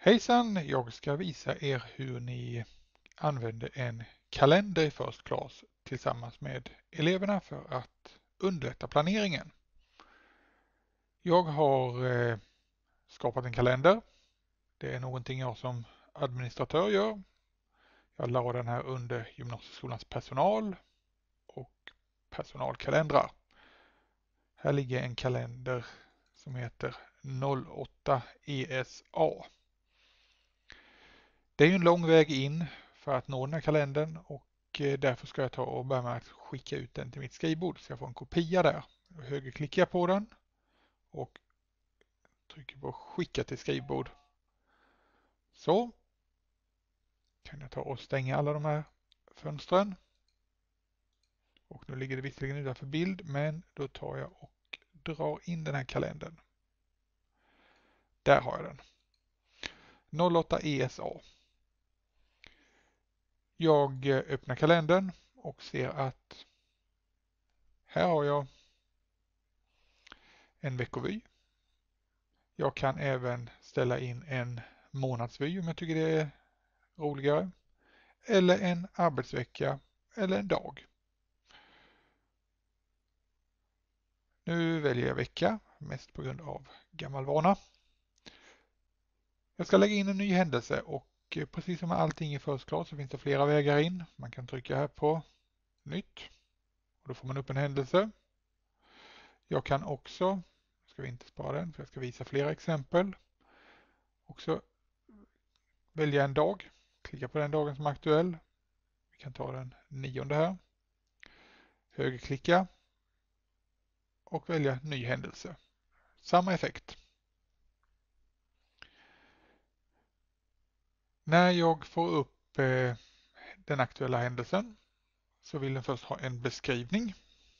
Hejsan! Jag ska visa er hur ni använder en kalender i First Class tillsammans med eleverna för att underlätta planeringen. Jag har skapat en kalender. Det är någonting jag som administratör gör. Jag la den här under gymnasieskolans personal och personalkalendrar. Här ligger en kalender som heter 08 ESA. Det är ju en lång väg in för att nå den här kalendern och därför ska jag ta och börja med att skicka ut den till mitt skrivbord så jag får en kopia där. Högerklickar jag på den och trycker på skicka till skrivbord. Så kan jag ta och stänga alla de här fönstren. Och nu ligger det visserligen utanför bild, men då tar jag och drar in den här kalendern. Där har jag den. 08 ESA. Jag öppnar kalendern och ser att här har jag en veckovy. Jag kan även ställa in en månadsvy om jag tycker det är roligare. Eller en arbetsvecka eller en dag. Nu väljer jag vecka, mest på grund av gammal vana. Jag ska lägga in en ny händelse och precis som med allting i First Class så finns det flera vägar in. Man kan trycka här på nytt och då får man upp en händelse. Jag kan också, ska vi inte spara den för jag ska visa flera exempel, också välja en dag. Klicka på den dagen som är aktuell. Vi kan ta den 9:e här. Högerklicka och välja ny händelse. Samma effekt. När jag får upp den aktuella händelsen så vill den först ha en beskrivning.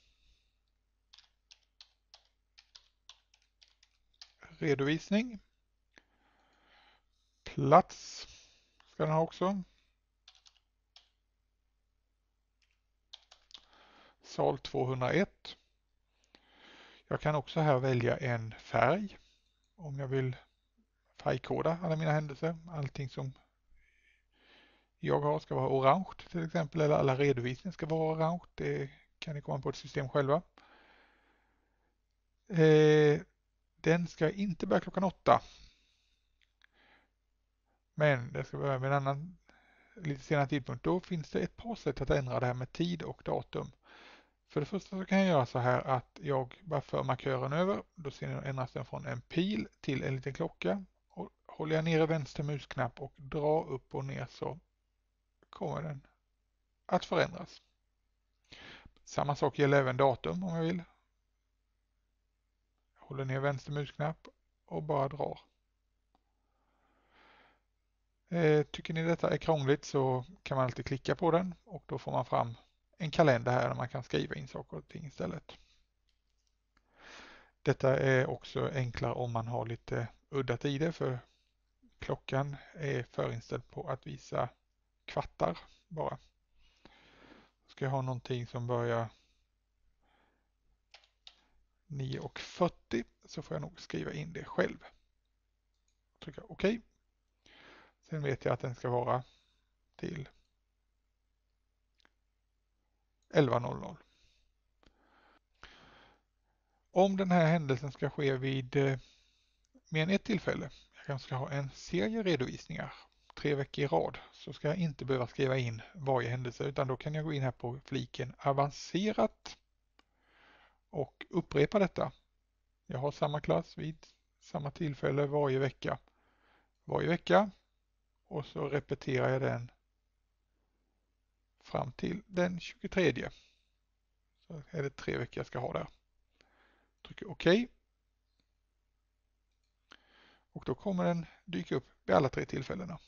Redovisning. Plats ska den ha också. Sal 201. Jag kan också här välja en färg om jag vill färgkoda alla mina händelser. Allting som jag har ska vara orange till exempel, eller alla redovisningar ska vara orange. Det kan ni komma på ett system själva. Den ska inte börja klockan 8. Men det ska börja med en annan lite senare tidpunkt. Då finns det ett par sätt att ändra det här med tid och datum. För det första så kan jag göra så här att jag bara för markören över. Då ändras den från en pil till en liten klocka. Och håller jag nere vänster musknapp och drar upp och ner så kommer den att förändras. Samma sak gäller även datum om jag vill. Jag håller ner vänster musknapp och bara drar. Tycker ni detta är krångligt så kan man alltid klicka på den och då får man fram en kalender här där man kan skriva in saker och ting istället. Detta är också enklare om man har lite udda tider för klockan är förinställd på att visa kvartar bara. Ska jag ha någonting som börjar 9:40 så får jag nog skriva in det själv. Trycka OK. Sen vet jag att den ska vara till 11:00. Om den här händelsen ska ske vid mer än ett tillfälle, jag kanske ska ha en serie redovisningar 3 veckor i rad, så ska jag inte behöva skriva in varje händelse utan då kan jag gå in här på fliken avancerat och upprepa detta. Jag har samma klass vid samma tillfälle varje vecka. Och så repeterar jag den fram till den 23. Så är det 3 veckor jag ska ha där. Trycker OK. Och då kommer den dyka upp vid alla 3 tillfällena.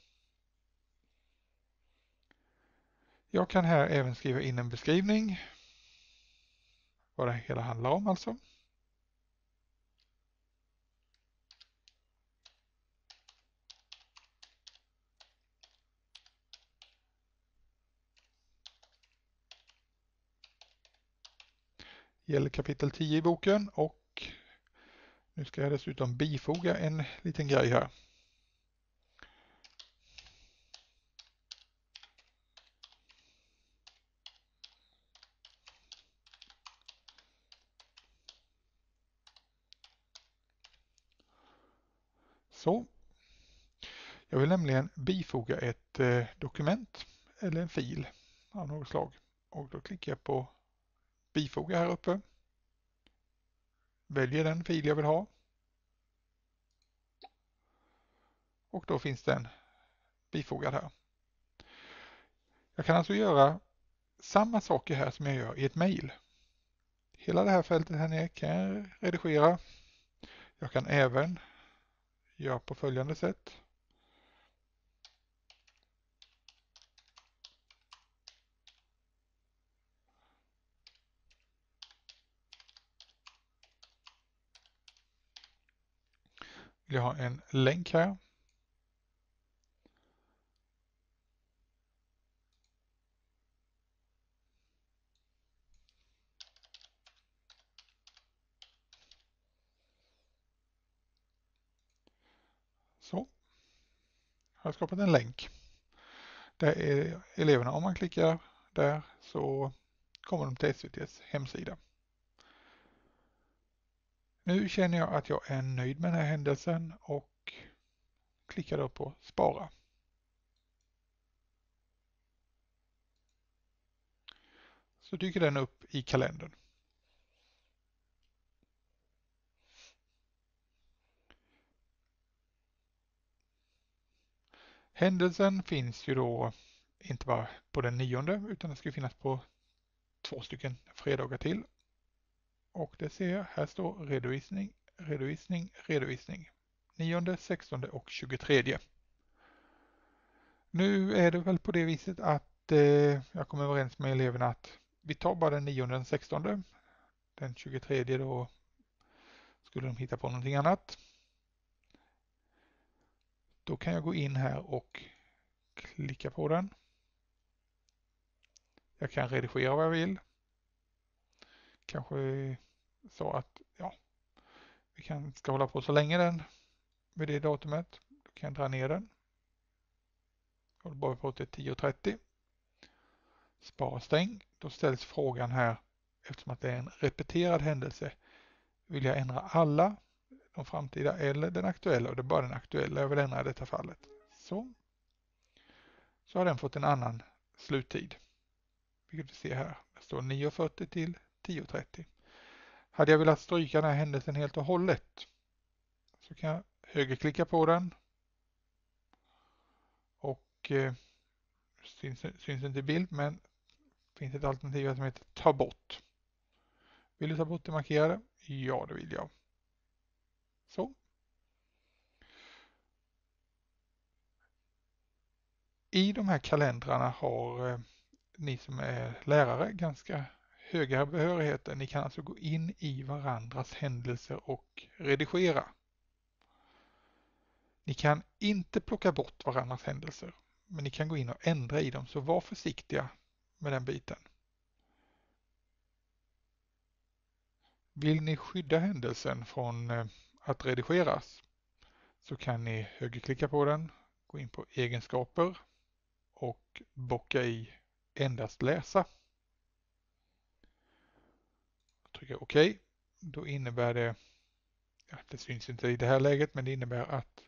Jag kan här även skriva in en beskrivning. Vad det hela handlar om alltså. Gäller kapitel 10 i boken och nu ska jag dessutom bifoga en liten grej här. Så, jag vill nämligen bifoga ett dokument eller en fil av något slag. Och då klickar jag på bifoga här uppe. Väljer den fil jag vill ha. Och då finns den bifogad här. Jag kan alltså göra samma saker här som jag gör i ett mejl. Hela det här fältet här nere kan jag redigera. Jag kan även göra på följande sätt. Vill jag ha en länk här. Så, jag har skapat en länk. Där är eleverna, om man klickar där så kommer de till SVT:s hemsida. Nu känner jag att jag är nöjd med den här händelsen och klickar då på spara. Så dyker den upp i kalendern. Händelsen finns ju då inte bara på den 9:e utan det ska finnas på 2 stycken fredagar till. Och det ser jag, här står redovisning, redovisning, redovisning. 9:e, 16:e och 23:e. Nu är det väl på det viset att jag kommer överens med eleverna att vi tar bara den 9:e och den 16:e. Den 23:e då skulle de hitta på någonting annat. Då kan jag gå in här och klicka på den. Jag kan redigera vad jag vill. Kanske så att vi ska hålla på så länge den vid det datumet. Då kan jag dra ner den. Jag håller bara på till 10:30. Spara stäng. Då ställs frågan här, eftersom att det är en repeterad händelse, vill jag ändra alla de framtida eller den aktuella, och det är bara den aktuella jag vill ändra i detta fallet. Så har den fått en annan sluttid. Vilket vi ser här. Det står 9:40 till 10:30. Hade jag velat stryka den här händelsen helt och hållet så kan jag högerklicka på den och syns inte i bild, men finns ett alternativ som heter ta bort. Vill du ta bort det markerade? Ja, det vill jag. Så. I de här kalendrarna har ni som är lärare ganska höga behörigheter. Ni kan alltså gå in i varandras händelser och redigera. Ni kan inte plocka bort varandras händelser, men ni kan gå in och ändra i dem, så var försiktiga med den biten. Vill ni skydda händelsen från att redigeras så kan ni högerklicka på den, gå in på egenskaper och bocka i endast läsa. Trycka OK. Då innebär det, det syns inte i det här läget, men det innebär att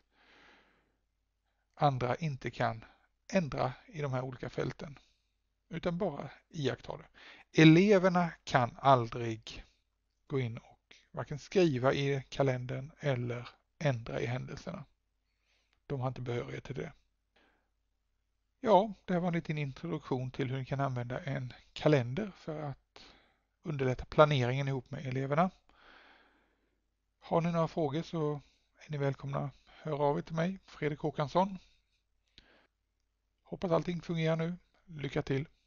andra inte kan ändra i de här olika fälten utan bara iaktta det. Eleverna kan aldrig gå in och varken skriva i kalendern eller ändra i händelserna. De har inte behörighet till det. Ja, det här var en liten introduktion till hur ni kan använda en kalender för att underlätta planeringen ihop med eleverna. Har ni några frågor så är ni välkomna att höra av er till mig, Fredrik Håkansson. Hoppas allting fungerar nu. Lycka till!